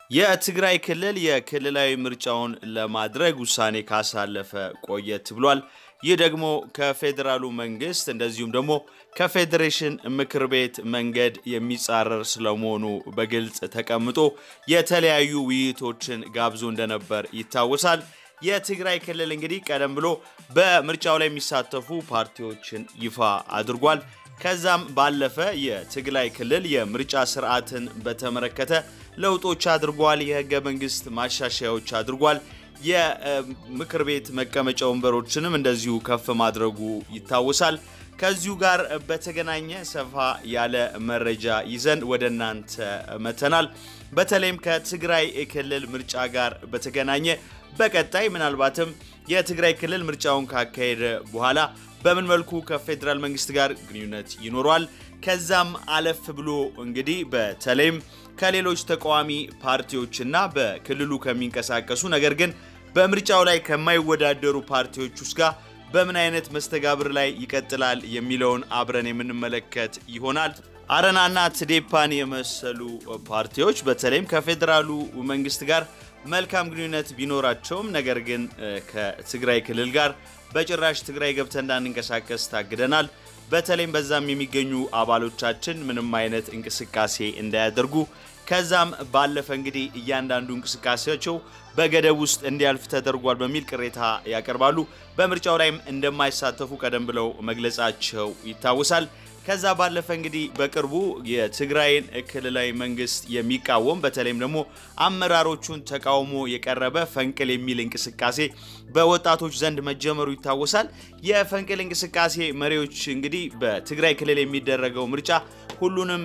የትግራይ ክልል የክልላዊ ምርጫውን ለማድረግ ውሳኔ ካሳለፈ ቆየት ብሏል። ይህ ደግሞ ከፌደራሉ መንግስት እንደዚሁም ደግሞ ከፌዴሬሽን ምክር ቤት መንገድ የሚጻረር ስለመሆኑ በግልጽ ተቀምጦ የተለያዩ ውይይቶችን ጋብዞ እንደነበር ይታወሳል። የትግራይ ክልል እንግዲህ ቀደም ብሎ በምርጫው ላይ የሚሳተፉ ፓርቲዎችን ይፋ አድርጓል። ከዛም ባለፈ የትግራይ ክልል የምርጫ ስርዓትን በተመለከተ ለውጦች አድርጓል። የህገ መንግስት ማሻሻያዎች አድርጓል። የምክር ቤት መቀመጫ ወንበሮችንም እንደዚሁ ከፍ ማድረጉ ይታወሳል። ከዚሁ ጋር በተገናኘ ሰፋ ያለ መረጃ ይዘን ወደናንተ መተናል። በተለይም ከትግራይ ክልል ምርጫ ጋር በተገናኘ በቀጣይ ምናልባትም የትግራይ ክልል ምርጫውን ካካሄደ በኋላ በምን መልኩ ከፌደራል መንግስት ጋር ግንኙነት ይኖራል? ከዛም አለፍ ብሎ እንግዲህ በተለይም ከሌሎች ተቃዋሚ ፓርቲዎችና በክልሉ ከሚንቀሳቀሱ ነገር ግን በምርጫው ላይ ከማይወዳደሩ ፓርቲዎች ውስጥ ጋር በምን አይነት መስተጋብር ላይ ይቀጥላል የሚለውን አብረን የምንመለከት ይሆናል። አረናና ትዴፓን የመሰሉ ፓርቲዎች በተለይም ከፌደራሉ መንግስት ጋር መልካም ግንኙነት ቢኖራቸውም ነገር ግን ከትግራይ ክልል ጋር በጭራሽ ትግራይ ገብተን እንዳንንቀሳቀስ ታግደናል። በተለይም በዛም የሚገኙ አባሎቻችን ምንም አይነት እንቅስቃሴ እንዳያደርጉ ከዛም ባለፈ እንግዲህ እያንዳንዱ እንቅስቃሴያቸው በገደብ ውስጥ እንዲያልፍ ተደርጓል በሚል ቅሬታ ያቀርባሉ። በምርጫው ላይም እንደማይሳተፉ ቀደም ብለው መግለጻቸው ይታወሳል። ከዛ ባለፈ እንግዲህ በቅርቡ የትግራይን ክልላዊ መንግስት የሚቃወም በተለይም ደግሞ አመራሮቹን ተቃውሞ የቀረበ ፈንቅል የሚል እንቅስቃሴ በወጣቶች ዘንድ መጀመሩ ይታወሳል። የፈንቅል እንቅስቃሴ መሪዎች እንግዲህ በትግራይ ክልል የሚደረገው ምርጫ ሁሉንም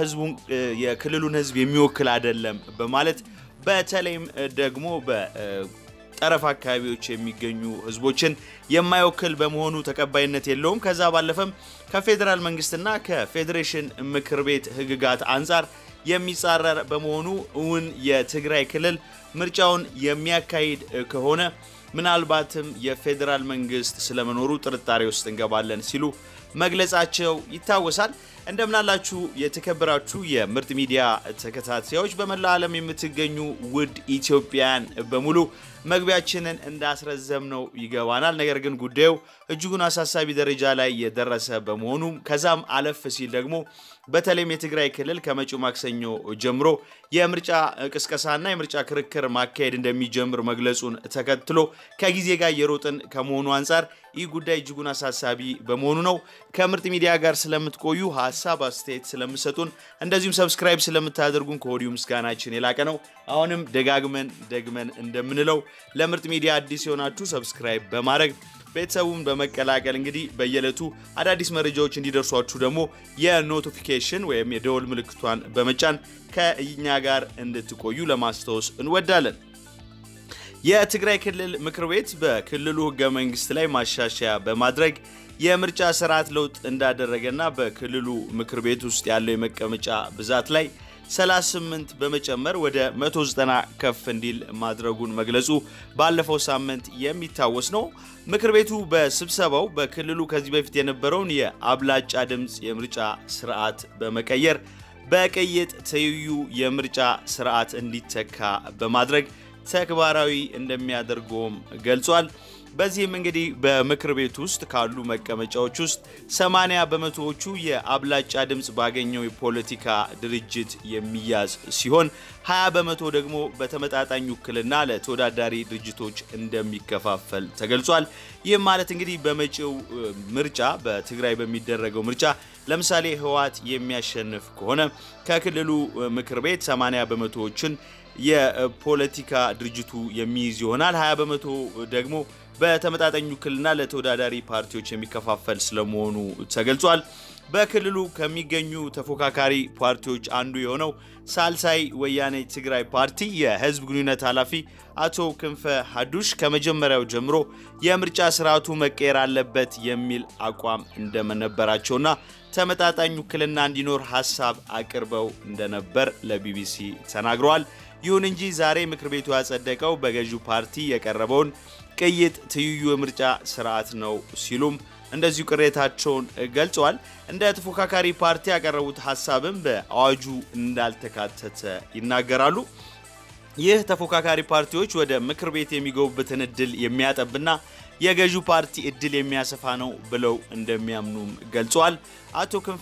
የክልሉን ህዝብ የሚወክል አይደለም በማለት በተለይም ደግሞ ጠረፍ አካባቢዎች የሚገኙ ህዝቦችን የማይወክል በመሆኑ ተቀባይነት የለውም። ከዛ ባለፈም ከፌደራል መንግስትና ከፌዴሬሽን ምክር ቤት ህግጋት አንፃር የሚጻረር በመሆኑ የትግራይ ክልል ምርጫውን የሚያካሂድ ከሆነ ምናልባትም የፌደራል መንግስት ስለመኖሩ ጥርጣሬ ውስጥ እንገባለን ሲሉ መግለጻቸው ይታወሳል። እንደምናላችሁ የተከበራችሁ የምርጥ ሚዲያ ተከታታዮች በመላ ዓለም የምትገኙ ውድ ኢትዮጵያን በሙሉ መግቢያችንን እንዳስረዘምነው ይገባናል። ነገር ግን ጉዳዩ እጅጉን አሳሳቢ ደረጃ ላይ የደረሰ በመሆኑ ከዛም አለፍ ሲል ደግሞ በተለይም የትግራይ ክልል ከመጪው ማክሰኞ ጀምሮ የምርጫ ቅስቀሳና የምርጫ ክርክር ማካሄድ እንደሚጀምር መግለጹን ተከትሎ ከጊዜ ጋር የሮጥን ከመሆኑ አንፃር ይህ ጉዳይ እጅጉን አሳሳቢ በመሆኑ ነው። ከምርጥ ሚዲያ ጋር ስለምትቆዩ ሐሳብ አስተያየት ስለምትሰጡን እንደዚሁም ሰብስክራይብ ስለምታደርጉን ከወዲሁ ምስጋናችን የላቀ ነው። አሁንም ደግመን እንደምንለው ለምርጥ ሚዲያ አዲስ የሆናችሁ ሰብስክራይብ በማድረግ ቤተሰቡን በመቀላቀል እንግዲህ በየለቱ አዳዲስ መረጃዎች እንዲደርሷችሁ ደግሞ የኖቲፊኬሽን ወይም የደወል ምልክቷን በመጫን ከኛ ጋር እንድትቆዩ ለማስተዋወስ እንወዳለን። የትግራይ ክልል ምክር ቤት በክልሉ ህገ መንግስት ላይ ማሻሻያ በማድረግ የምርጫ ስርዓት ለውጥ እንዳደረገና በክልሉ ምክር ቤት ውስጥ ያለው የመቀመጫ ብዛት ላይ 38 በመጨመር ወደ 190 ከፍ እንዲል ማድረጉን መግለጹ ባለፈው ሳምንት የሚታወስ ነው። ምክር ቤቱ በስብሰባው በክልሉ ከዚህ በፊት የነበረውን የአብላጫ ድምጽ የምርጫ ስርዓት በመቀየር በቅይጥ ትይዩ የምርጫ ስርዓት እንዲተካ በማድረግ ተግባራዊ እንደሚያደርገውም ገልጿል። በዚህም እንግዲህ በምክር ቤት ውስጥ ካሉ መቀመጫዎች ውስጥ 80 በመቶዎቹ የአብላጫ ድምጽ ባገኘው የፖለቲካ ድርጅት የሚያዝ ሲሆን 20 በመቶ ደግሞ በተመጣጣኝ ውክልና ለተወዳዳሪ ድርጅቶች እንደሚከፋፈል ተገልጿል። ይህ ማለት እንግዲህ በመጪው ምርጫ በትግራይ በሚደረገው ምርጫ ለምሳሌ ህወሓት የሚያሸንፍ ከሆነ ከክልሉ ምክር ቤት 80 በመቶዎችን የፖለቲካ ድርጅቱ የሚይዝ ይሆናል። 20 በመቶ ደግሞ በተመጣጣኝ ውክልና ለተወዳዳሪ ፓርቲዎች የሚከፋፈል ስለመሆኑ ተገልጿል። በክልሉ ከሚገኙ ተፎካካሪ ፓርቲዎች አንዱ የሆነው ሳልሳይ ወያኔ ትግራይ ፓርቲ የህዝብ ግንኙነት ኃላፊ አቶ ክንፈ ሀዱሽ ከመጀመሪያው ጀምሮ የምርጫ ስርዓቱ መቀየር አለበት የሚል አቋም እንደነበራቸውና ተመጣጣኝ ውክልና እንዲኖር ሐሳብ አቅርበው እንደነበር ለቢቢሲ ተናግረዋል። ይሁን እንጂ ዛሬ ምክር ቤቱ ያጸደቀው በገዢው ፓርቲ የቀረበውን ቅይጥ ትይዩ የምርጫ ስርዓት ነው ሲሉም እንደዚሁ ቅሬታቸውን ገልጸዋል። እንደ ተፎካካሪ ፓርቲ ያቀረቡት ሐሳብም በአዋጁ እንዳልተካተተ ይናገራሉ። ይህ ተፎካካሪ ፓርቲዎች ወደ ምክር ቤት የሚገቡበትን እድል የሚያጠብና የገዢው ፓርቲ እድል የሚያሰፋ ነው ብለው እንደሚያምኑም ገልጸዋል። አቶ ክንፈ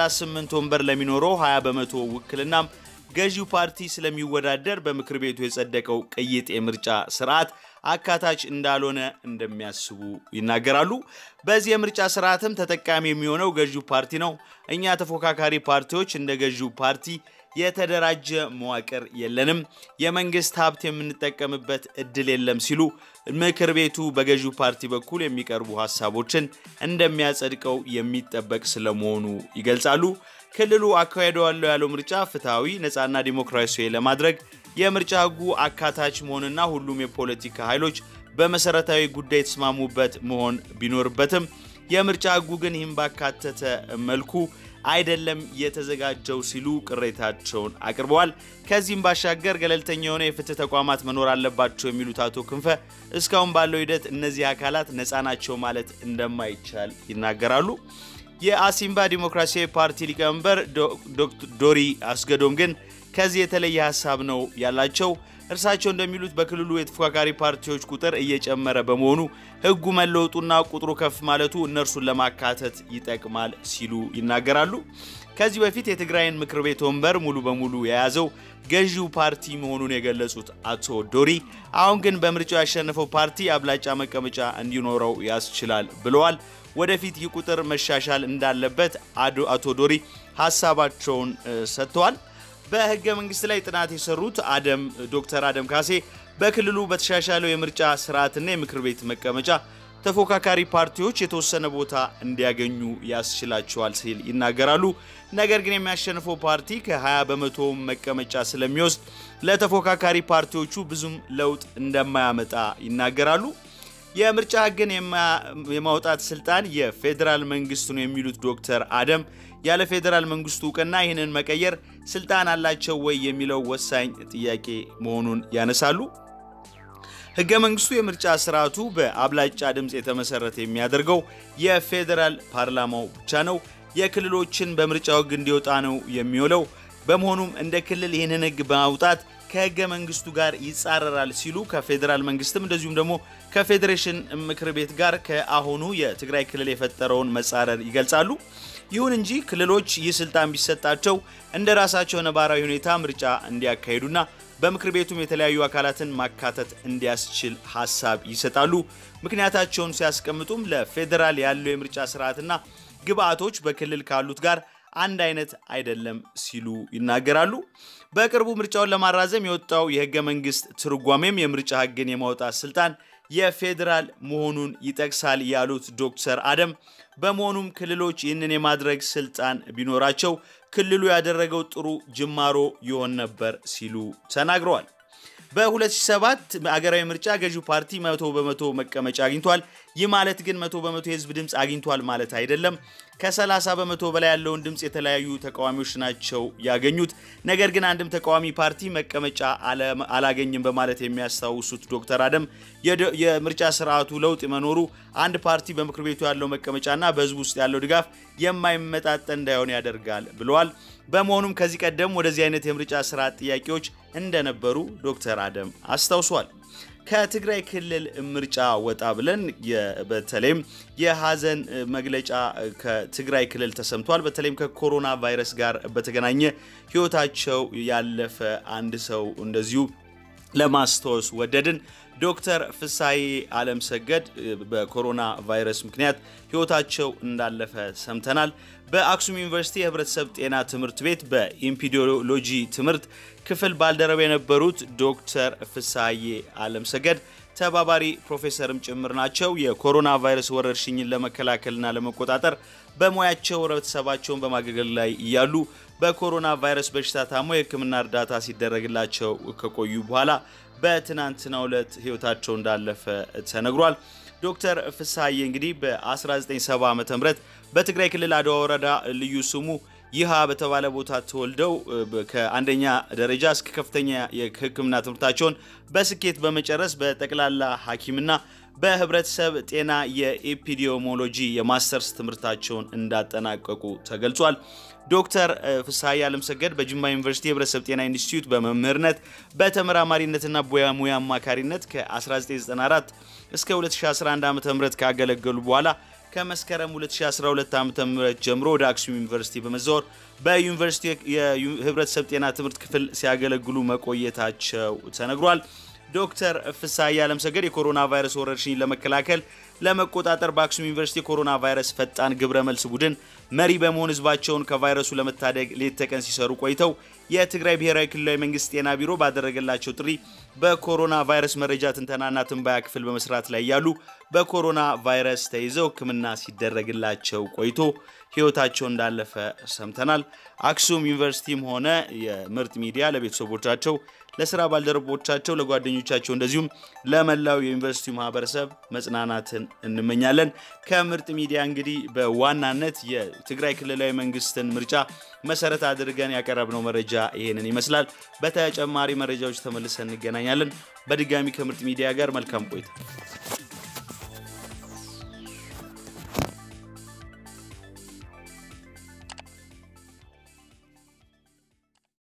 38 ወንበር ለሚኖረው 20 በመቶ ውክልና ገዢው ፓርቲ ስለሚወዳደር በምክር ቤቱ የጸደቀው ቅይጥ የምርጫ ስርዓት አካታች እንዳልሆነ እንደሚያስቡ ይናገራሉ። በዚህ የምርጫ ስርዓትም ተጠቃሚ የሚሆነው ገዢው ፓርቲ ነው። እኛ ተፎካካሪ ፓርቲዎች እንደ ገዢው ፓርቲ የተደራጀ መዋቅር የለንም፣ የመንግስት ሀብት የምንጠቀምበት እድል የለም ሲሉ ምክር ቤቱ በገዢው ፓርቲ በኩል የሚቀርቡ ሐሳቦችን እንደሚያጸድቀው የሚጠበቅ ስለመሆኑ ይገልጻሉ። ክልሉ አካሄደዋለሁ ያለው ምርጫ ፍትሃዊ፣ ነፃና ዲሞክራሲያዊ ለማድረግ የምርጫ ህጉ አካታች መሆንና ሁሉም የፖለቲካ ኃይሎች በመሰረታዊ ጉዳይ ተስማሙበት መሆን ቢኖርበትም የምርጫ ህጉ ግን ይህን ባካተተ መልኩ አይደለም የተዘጋጀው ሲሉ ቅሬታቸውን አቅርበዋል። ከዚህም ባሻገር ገለልተኛ የሆነ የፍትህ ተቋማት መኖር አለባቸው የሚሉት አቶ ክንፈ እስካሁን ባለው ሂደት እነዚህ አካላት ነፃ ናቸው ማለት እንደማይቻል ይናገራሉ። የአሲምባ ዲሞክራሲያዊ ፓርቲ ሊቀመንበር ዶክተር ዶሪ አስገዶም ግን ከዚህ የተለየ ሐሳብ ነው ያላቸው። እርሳቸው እንደሚሉት በክልሉ የተፎካካሪ ፓርቲዎች ቁጥር እየጨመረ በመሆኑ ህጉ መለወጡና ቁጥሩ ከፍ ማለቱ እነርሱን ለማካተት ይጠቅማል ሲሉ ይናገራሉ። ከዚህ በፊት የትግራይን ምክር ቤት ወንበር ሙሉ በሙሉ የያዘው ገዢው ፓርቲ መሆኑን የገለጹት አቶ ዶሪ አሁን ግን በምርጫው ያሸነፈው ፓርቲ አብላጫ መቀመጫ እንዲኖረው ያስችላል ብለዋል። ወደፊት ይቁጥር መሻሻል እንዳለበት አቶ ዶሪ ሐሳባቸውን ሰጥተዋል። በህገ መንግስት ላይ ጥናት የሰሩት ዶክተር አደም ካሴ በክልሉ በተሻሻለው የምርጫ ስርዓትና የምክር ቤት መቀመጫ ተፎካካሪ ፓርቲዎች የተወሰነ ቦታ እንዲያገኙ ያስችላቸዋል ሲል ይናገራሉ። ነገር ግን የሚያሸንፈው ፓርቲ ከ20 በመቶ መቀመጫ ስለሚወስድ ለተፎካካሪ ፓርቲዎቹ ብዙም ለውጥ እንደማያመጣ ይናገራሉ። የምርጫ ህግን የማውጣት ስልጣን የፌደራል መንግሥት ነው የሚሉት ዶክተር አደም ያለ ፌደራል መንግስቱ ቀና ይህንን መቀየር ስልጣን አላቸው ወይ የሚለው ወሳኝ ጥያቄ መሆኑን ያነሳሉ። ህገ መንግስቱ የምርጫ ስርዓቱ በአብላጫ ድምጽ የተመሰረተ የሚያደርገው የፌደራል ፓርላማው ብቻ ነው። የክልሎችን በምርጫው ህግ እንዲወጣ ነው የሚውለው። በመሆኑም እንደ ክልል ይህንን ህግ በማውጣት ከህገ መንግስቱ ጋር ይጻረራል ሲሉ ከፌደራል መንግስትም እንደዚሁም ደግሞ ከፌዴሬሽን ምክር ቤት ጋር ከአሁኑ የትግራይ ክልል የፈጠረውን መጻረር ይገልጻሉ። ይሁን እንጂ ክልሎች ይህ ስልጣን ቢሰጣቸው እንደራሳቸው ነባራዊ ሁኔታ ምርጫ እንዲያካሂዱና በምክር ቤቱም የተለያዩ አካላትን ማካተት እንዲያስችል ሐሳብ ይሰጣሉ። ምክንያታቸውን ሲያስቀምጡም ለፌደራል ያለው የምርጫ ስርዓትና ግብአቶች በክልል ካሉት ጋር አንድ አይነት አይደለም ሲሉ ይናገራሉ። በቅርቡ ምርጫውን ለማራዘም የወጣው የህገ መንግስት ትርጓሜም የምርጫ ህግን የማውጣት ስልጣን የፌደራል መሆኑን ይጠቅሳል ያሉት ዶክተር አደም በመሆኑም ክልሎች ይህንን የማድረግ ስልጣን ቢኖራቸው ክልሉ ያደረገው ጥሩ ጅማሮ ይሆን ነበር ሲሉ ተናግረዋል። በ2007 አገራዊ ምርጫ ገዢው ፓርቲ 100 በመቶ መቀመጫ አግኝቷል። ይህ ማለት ግን 100 በመቶ የህዝብ ድምጽ አግኝቷል ማለት አይደለም። ከ30 በመቶ በላይ ያለውን ድምጽ የተለያዩ ተቃዋሚዎች ናቸው ያገኙት። ነገር ግን አንድም ተቃዋሚ ፓርቲ መቀመጫ አላገኘም በማለት የሚያስታውሱት ዶክተር አደም የምርጫ ስርዓቱ ለውጥ መኖሩ አንድ ፓርቲ በምክር ቤቱ ያለው መቀመጫና በህዝብ ውስጥ ያለው ድጋፍ የማይመጣጠን እንዳይሆን ያደርጋል ብለዋል። በመሆኑም ከዚህ ቀደም ወደዚህ አይነት የምርጫ ስርዓት ጥያቄዎች እንደነበሩ ዶክተር አደም አስታውሷል። ከትግራይ ክልል ምርጫ ወጣ ብለን በተለይም የሐዘን መግለጫ ከትግራይ ክልል ተሰምቷል። በተለይም ከኮሮና ቫይረስ ጋር በተገናኘ ህይወታቸው ያለፈ አንድ ሰው እንደዚሁ ለማስታወስ ወደድን። ዶክተር ፍሳዬ ዓለም ሰገድ በኮሮና ቫይረስ ምክንያት ህይወታቸው እንዳለፈ ሰምተናል። በአክሱም ዩኒቨርሲቲ የህብረተሰብ ጤና ትምህርት ቤት በኢምፒዲዮሎጂ ትምህርት ክፍል ባልደረባ የነበሩት ዶክተር ፍሳዬ ዓለም ሰገድ ተባባሪ ፕሮፌሰርም ጭምር ናቸው። የኮሮና ቫይረስ ወረርሽኝን ለመከላከልና ለመቆጣጠር በሙያቸው ህብረተሰባቸውን በማገልገል ላይ እያሉ በኮሮና ቫይረስ በሽታ ታሞ የህክምና እርዳታ ሲደረግላቸው ከቆዩ በኋላ በትናንትናው ዕለት ህይወታቸው እንዳለፈ ተነግሯል። ዶክተር ፍሳዬ እንግዲህ በ1970 ዓመተ ምህረት በትግራይ ክልል አድዋ ወረዳ ልዩ ስሙ ይሃ በተባለ ቦታ ተወልደው ከአንደኛ ደረጃ እስከ ከፍተኛ የህክምና ትምህርታቸውን በስኬት በመጨረስ በጠቅላላ ሐኪምና በህብረተሰብ ጤና የኤፒዲሚዮሎጂ የማስተርስ ትምህርታቸውን እንዳጠናቀቁ ተገልጿል። ዶክተር ፍስሐ ያለምሰገድ በጅማ ዩኒቨርሲቲ የህብረተሰብ ጤና ኢንስቲትዩት በመምህርነት በተመራማሪነትና በሙያ አማካሪነት ከ1994 እስከ 2011 ዓ.ም ካገለገሉ በኋላ ከመስከረም 2012 ዓ.ም ጀምሮ ወደ አክሱም ዩኒቨርሲቲ በመዘዋወር በዩኒቨርሲቲ የህብረተሰብ ጤና ትምህርት ክፍል ሲያገለግሉ መቆየታቸው ተነግሯል። ዶክተር ፍስሐ ያለምሰገድ የኮሮና ቫይረስ ወረርሽኝ ለመከላከል ለመቆጣጠር በአክሱም ዩኒቨርሲቲ ኮሮና ቫይረስ ፈጣን ግብረ መልስ ቡድን መሪ በመሆን ህዝባቸውን ከቫይረሱ ለመታደግ ሌት ተቀን ሲሰሩ ቆይተው የትግራይ ብሔራዊ ክልላዊ መንግሥት ጤና ቢሮ ባደረገላቸው ጥሪ በኮሮና ቫይረስ መረጃ ትንተናና ትንባያ ክፍል በመስራት ላይ ያሉ በኮሮና ቫይረስ ተይዘው ህክምና ሲደረግላቸው ቆይቶ ህይወታቸው እንዳለፈ ሰምተናል። አክሱም ዩኒቨርሲቲም ሆነ የምርጥ ሚዲያ ለቤተሰቦቻቸው ለስራ ባልደረቦቻቸው ለጓደኞቻቸው እንደዚሁም ለመላው የዩኒቨርሲቲው ማህበረሰብ መጽናናትን እንመኛለን። ከምርጥ ሚዲያ እንግዲህ በዋናነት የትግራይ ክልላዊ መንግስትን ምርጫ መሰረት አድርገን ያቀረብነው መረጃ ይሄንን ይመስላል። በተጨማሪ መረጃዎች ተመልሰን እንገናኛለን። በድጋሚ ከምርጥ ሚዲያ ጋር መልካም ቆይታ